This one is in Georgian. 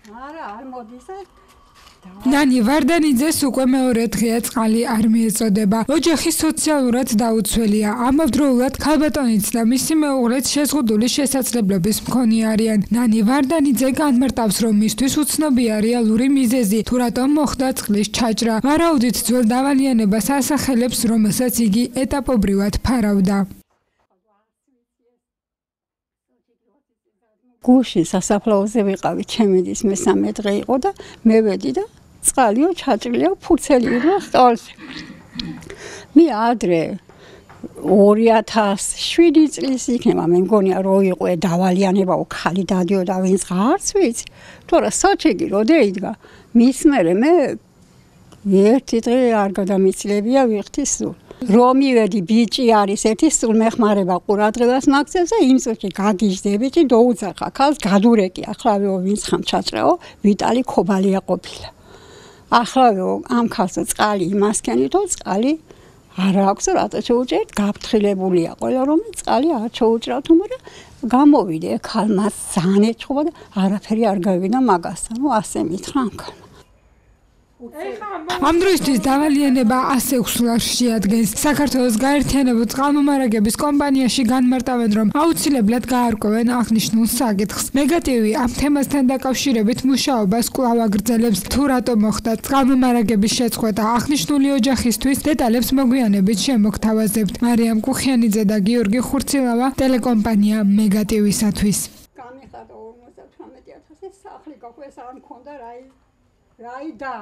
არა, არ მოდის. ნანი ვარდანიძეს უკვე მეორე დღეა წყალი არ მიეწოდება. ოჯახი სოციალურად დაუცველია. ამავდროულად ქალბატონიც და მისი მეუღლეც შეზღუდული შესაძლებლობის მქონე არიან. ნანი ვარდანიძე განმარტავს, რომ მისთვის უცნობია რეალური მიზეზი, თუ რატომ მოხდა წყლის ჩაჭრა. ვარაუდით ძველ დავალიანებას ასახელებს, რომელსაც იგი ეტაპობრივად ფარავდა. გუშინ სასაფლაოზე ვიყავი, ჩემი დის მესამე დღე იყო და მე ვედი და წყალიო ჩაჭრილია, ფურცელი იყო სტოლზე. მე ადრე 2007 წლის იქნება, მე მგონია რო იყო დავალიანებაო, ხალი დადიოდა ვინც არც ვიცი. თორე საჩეგი რო დაიდგა, მის მერე მე ერთი დღე არ გადამიცლებია ვიხთი სულ. რომ მივედი ბიჭი არის ერთი სულ მეხმარება ყურადღებას მაგზეზე იმ წუთში გაგიჟდები და დაუძახა ქალს გადურეკი ახლავეო ვინც ხამ ჩაჭრაო ვიტალი ქობალია ყოფილა ახლავეო ამ ქალს წყალი იმასკენითო წყალი არ აქვს რატო შეუჭერთ გაფრთხილებულია ყველა რომ წყალი არ შეუჭრავთ მაგრამ გამოვიდე ქალმა ძალიან ეჭხობა და არაფერი არ გავიდა მაგასთან ასე მითხრა ამ ქალმა ამ დროისთვის დავალიანება ასე უსულარს შეადგენს. საქართველოს გაერთიანებულ წყალმომარაგების კომპანიაში განმარტავენ, რომ აუცილებლად გაარკვევენ აღნიშნულ საკითხს. მეგატივი ამ თემასთან დაკავშირებით მუშაობას კვლავ აგრძელებს. თუ რატომ მოხდა წყალმომარაგების შეწყვეტა აღნიშნული ოჯახისთვის, დეტალებს მოგვიანებით შემოგთავაზებთ. მარიამ კუხიანიძე და გიორგი ხურცილავა, ტელეკომპანია მეგატივისათვის. გამიხატა 58,000 სახლი გაქვეს არ მქონდა რაი და